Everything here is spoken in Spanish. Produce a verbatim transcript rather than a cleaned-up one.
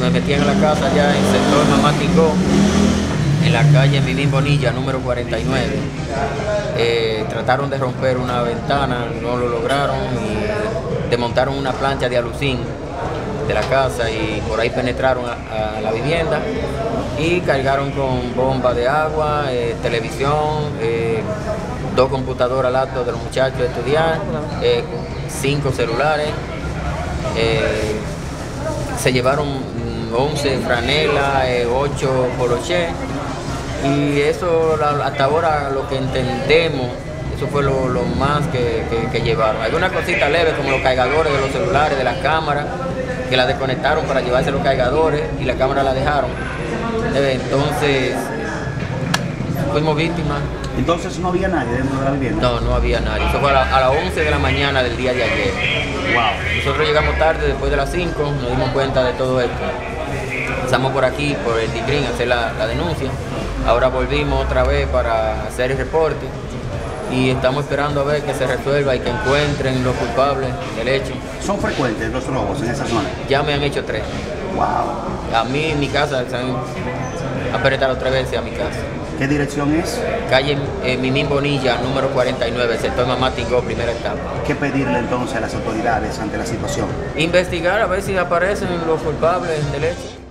me metían en la casa allá en el sector Mamá Tingó, en la calle Mimín Bonilla, número cuarenta y nueve. Eh, trataron de romper una ventana, no lo lograron, y desmontaron una plancha de alucín de la casa y por ahí penetraron a, a la vivienda y cargaron con bomba de agua, eh, televisión, eh, dos computadoras al acto de los muchachos de estudiar, eh, cinco celulares, eh, se llevaron once franelas, eh, ocho poloché, y eso hasta ahora lo que entendemos, eso fue lo, lo más que, que, que llevaron. Algunas cositas leves como los cargadores de los celulares, de las cámaras, que la desconectaron para llevarse los cargadores y la cámara la dejaron. Entonces, fuimos víctimas. Entonces no había nadie dentro de la vivienda. No, no había nadie. Eso fue a, la, a las once de la mañana del día de ayer. Wow. Nosotros llegamos tarde, después de las cinco, nos dimos cuenta de todo esto. Pasamos por aquí, por el DIGRIN, a hacer la, la denuncia. Ahora volvimos otra vez para hacer el reporte y estamos esperando a ver que se resuelva y que encuentren los culpables del hecho. ¿Son frecuentes los robos en esa zona? Ya me han hecho tres. Wow. A mí en mi casa se han apretado tres veces a mi casa. ¿Qué dirección es? Calle eh, Mimín Bonilla, número cuarenta y nueve, sector Mamá Tingó, primera etapa. ¿Qué pedirle entonces a las autoridades ante la situación? Investigar a ver si aparecen los culpables del hecho.